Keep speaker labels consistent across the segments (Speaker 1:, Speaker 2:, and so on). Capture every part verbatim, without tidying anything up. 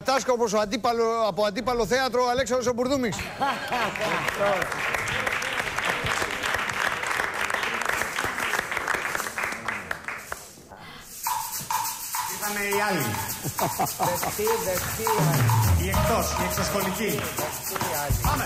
Speaker 1: Τάσκοπος αντίπαλο, από αντίπαλο θέατρο, Αλέξανδρος ο Μπουρδούμης.
Speaker 2: Ήτανε οι άλλοι.
Speaker 3: Δεχτεί, δεχτεί.
Speaker 2: Οι εκτός, οι εξωσχολικοί. Πάμε.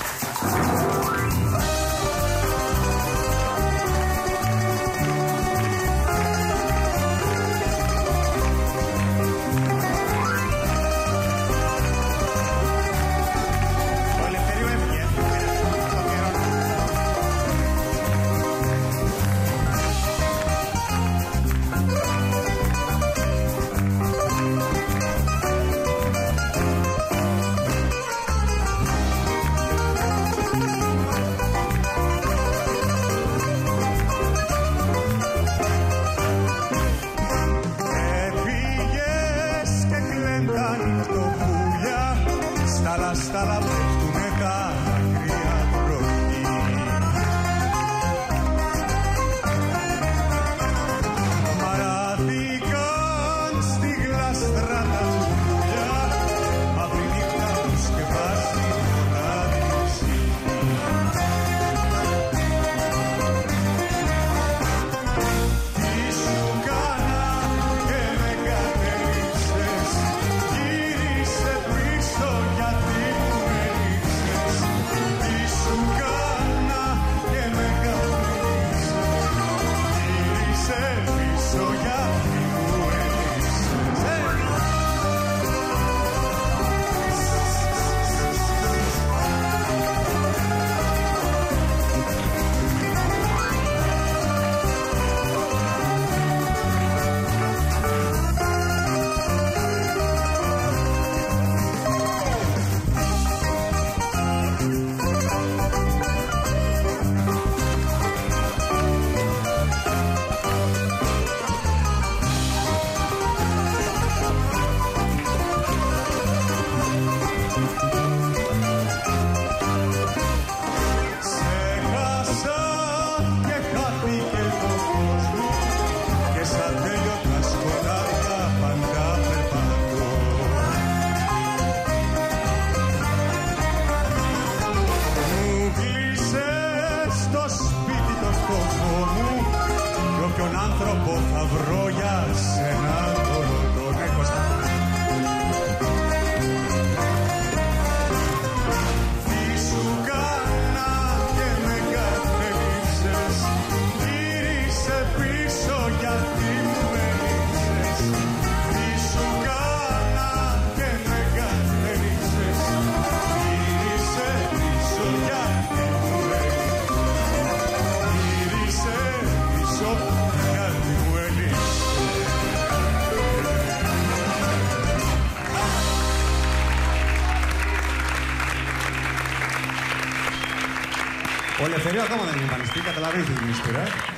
Speaker 2: Ο Ελευθερίου ακόμα δεν είναι εμφανιστεί, καταλαβαίνεις την ιστορία.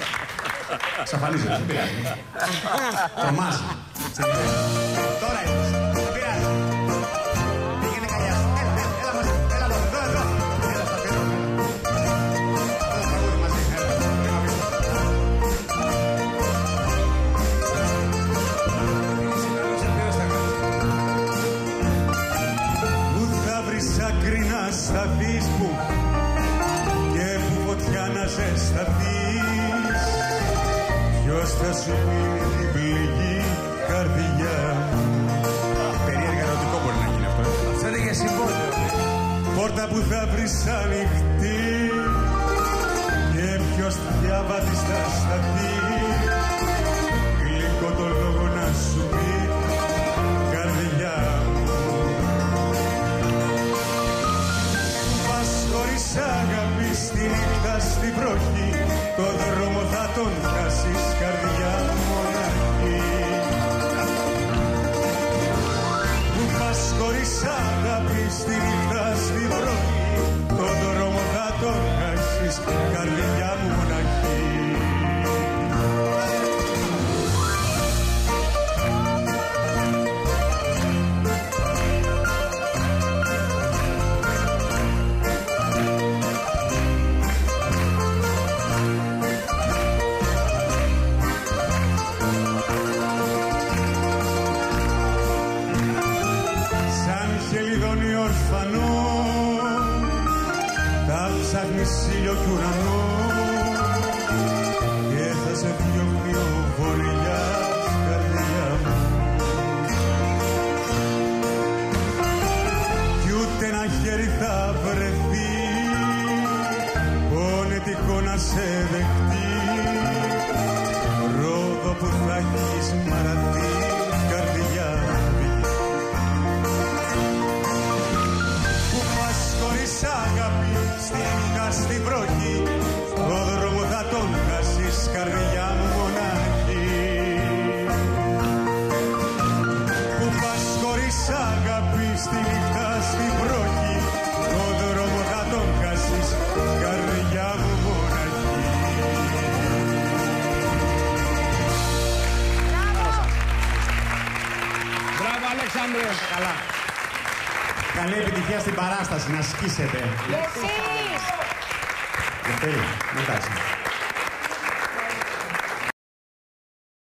Speaker 2: Ξαφανίζεται, δεν πειράζει. Τρομάζει. Τώρα ήρθες, δεν πειράζει. Πήγαινε καλιά σου. Έλα, έλα, έλα μαζί, έλα εδώ, εδώ, εδώ. Έλα στα πίσω. Έλα τραγούδι μαζί, έλα, έλα πίσω. Πού θα βρεις άκρινα στα Facebook για να ζεσταθείς, ποιος θα σου πει την πληγή καρδιά μου. Περίεργα ερωτικό μπορεί να γίνει αυτό. Αυτό είναι για συμβόλαιο. Πόρτα που θα βρεις ανοιχτή και ποιος διαβάτης θα σταθεί, γλυκό το λόγο να σου πει καρδιά μου. Πας χωρίς αγάπη στη νύχτα στη βροχή, το δρόμο θα τον χάσεις καρδιά μοναχή. Που πας χωρίς αγάπη στη νύχτα στη βροχή, το δρόμο θα τον χάσεις καρδιά μοναχή. φανώ, θα ψάχνεις ήλιο κι ουρανό και θα σε διώχνει ο βορειάς, καρδιά μου. Κι ούτε ένα χέρι θα βρεθεί πονετικό να σε δεχτεί, ρόδο που θα έχεις μαρατεί, καρδιά μου. Που πας χωρίς αγάπη, στη νύχτα στη βροχή, το δρόμο θα τον χάσεις, καρδιά μου μοναχή. Που πας χωρίς αγάπη, στη νύχτα στη βροχή, το δρόμο θα τον χάσεις, καρδιά μου μοναχή.
Speaker 1: Μπράβο, Αλέξανδρε.
Speaker 4: Καλά. Καλή επιτυχία στην παράσταση, να σκίσετε.
Speaker 5: Και εσείς!
Speaker 4: Δευτέρη, εντάξει.